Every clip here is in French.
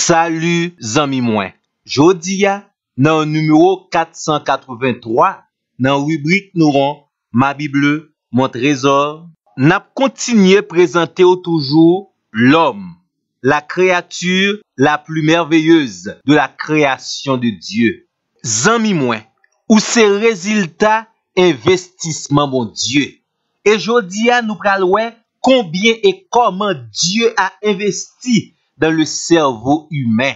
Salut zami mwen. Jodi a nan numéro 483 nan rubrique nouron Ma Bible, mon trésor, n'a continué présenter toujours l'homme, la créature la plus merveilleuse de la création de Dieu. Zami mwen, ou c'est résultat investissement mon Dieu. Et jodi a nous pral wè combien et comment Dieu a investi dans le cerveau humain.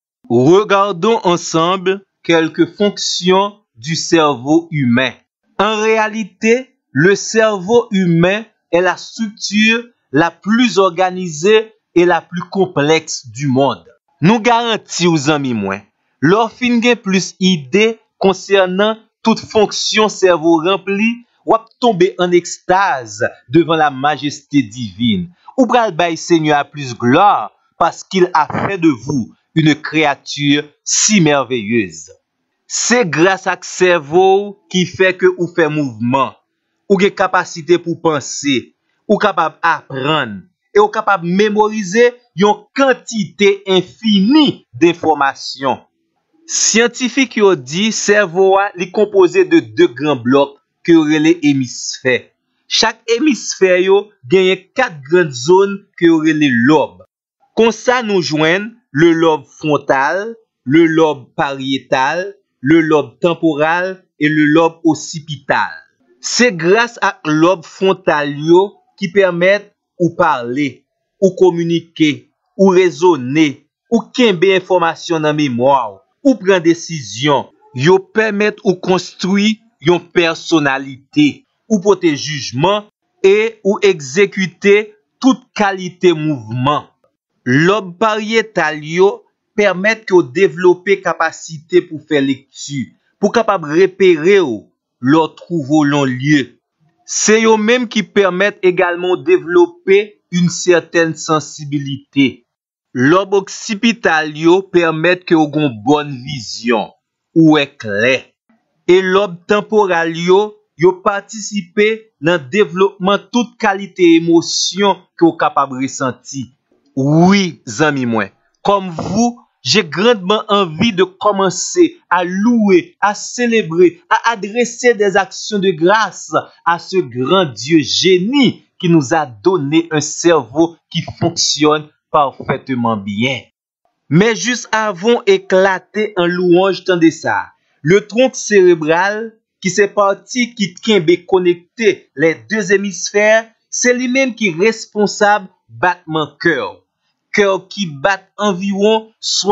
Regardons ensemble quelques fonctions du cerveau humain. En réalité, le cerveau humain est la structure la plus organisée et la plus complexe du monde. Nous garantis aux amis moins, leur fin gen plus idée concernant toute fonction cerveau rempli, ou ap tomber en extase devant la majesté divine. Ou pral bay Seigneur à plus gloire parce qu'il a fait de vous une créature si merveilleuse. C'est grâce à ce cerveau qui fait que vous faites mouvement, ou avez capacité pour penser, ou capable apprendre, et ou capable mémoriser une quantité infinie d'informations. Scientifiques ont dit cerveau est composé de deux grands blocs que les hémisphères. Chaque hémisphère yo gagne 4 grandes zones que les lobes. Comme ça nous joignent le lobe frontal, le lobe pariétal, le lobe temporal et le lobe occipital. C'est grâce à lobe frontal yo qui permettent ou parler, ou communiquer, ou raisonner, ou kembe information dans mémoire, ou prendre décision. Yo permettent ou construire une personnalité, ou porter jugement et ou exécuter toute qualité mouvement. Lobe pariétal yo permet que développer capacité pour faire lecture, pour capable repérer ou leur trouver long lieu. C'est yo même qui permettent également développer une certaine sensibilité. Lobe occipital yo permet que vous avez une bonne vision ou est clair. Et lobe temporal yo participer dans le développement toute qualité émotion que vous capable ressentir. Oui, zami moi, comme vous, j'ai grandement envie de commencer à louer, à célébrer, à adresser des actions de grâce à ce grand Dieu génie qui nous a donné un cerveau qui fonctionne parfaitement bien. Mais juste avant éclater en louange tant de ça, le tronc cérébral, qui c'est parti qui kembe connecté les deux hémisphères, c'est lui-même qui est responsable battement cœur. Cœur qui bat environ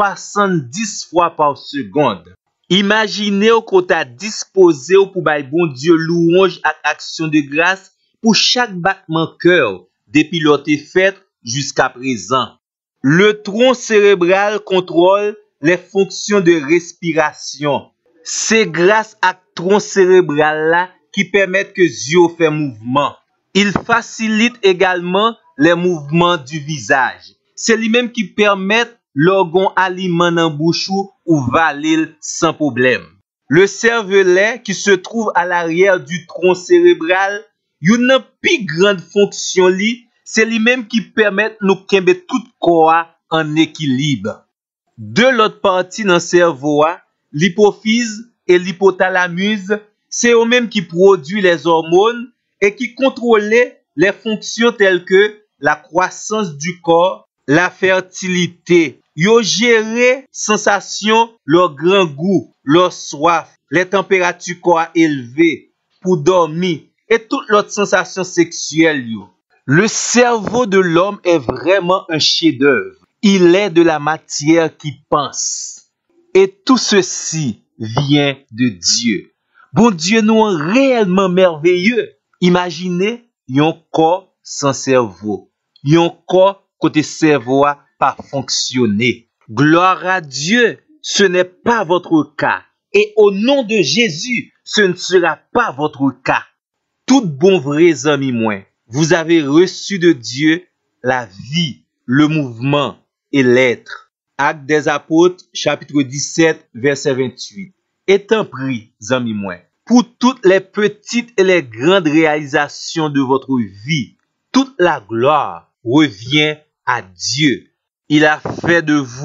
70 fois par seconde. Imaginez qu'on t'a disposé pour bailler bon Dieu louange et action de grâce pour chaque battement cœur depuis l'autre fait jusqu'à présent. Le tronc cérébral contrôle les fonctions de respiration. C'est grâce à tronc cérébral là qui permet que yeux fait mouvement. Il facilite également les mouvements du visage. C'est lui-même qui permet l'organe aliment dans bouche ou valer sans problème. Le cervelet qui se trouve à l'arrière du tronc cérébral, une plus grande fonction li, c'est lui-même qui permet nous kembe tout corps en équilibre. De l'autre partie dans le cerveau, l'hypophyse et l'hypothalamus, c'est eux-mêmes qui produisent les hormones et qui contrôlent les fonctions telles que la croissance du corps, la fertilité. Yo gère sensation, leur grand goût, leur soif, les températures corps élevées pour dormir et toutes l'autre sensations sexuelles. Le cerveau de l'homme est vraiment un chef-d'œuvre. Il est de la matière qui pense. Et tout ceci vient de Dieu. Bon Dieu nous est réellement merveilleux. Imaginez un corps sans cerveau. Un corps côté cerveau a pas fonctionné. Gloire à Dieu, ce n'est pas votre cas. Et au nom de Jésus, ce ne sera pas votre cas. Tout bon vrai amis moi, vous avez reçu de Dieu la vie, le mouvement et l'être. Actes des Apôtres, chapitre 17, verset 28. Étant pris, amis moi, pour toutes les petites et les grandes réalisations de votre vie, toute la gloire revient à Dieu. Il a fait de vous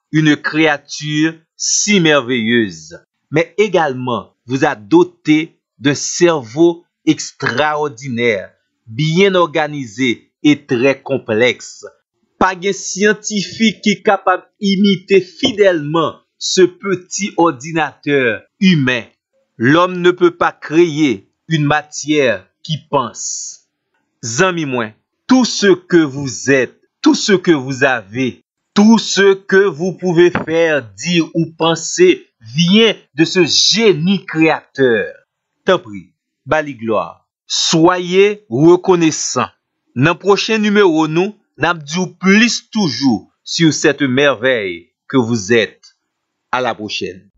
une créature si merveilleuse, mais également vous a doté d'un cerveau extraordinaire, bien organisé et très complexe. Pas de scientifique qui est capable d'imiter fidèlement ce petit ordinateur humain. L'homme ne peut pas créer une matière qui pense. Zami moi, tout ce que vous êtes, tout ce que vous avez, tout ce que vous pouvez faire, dire ou penser vient de ce génie créateur. T'en prie, bali gloire. Soyez reconnaissants. Dans le prochain numéro, nous n'abdou plus toujours sur cette merveille que vous êtes. À la prochaine.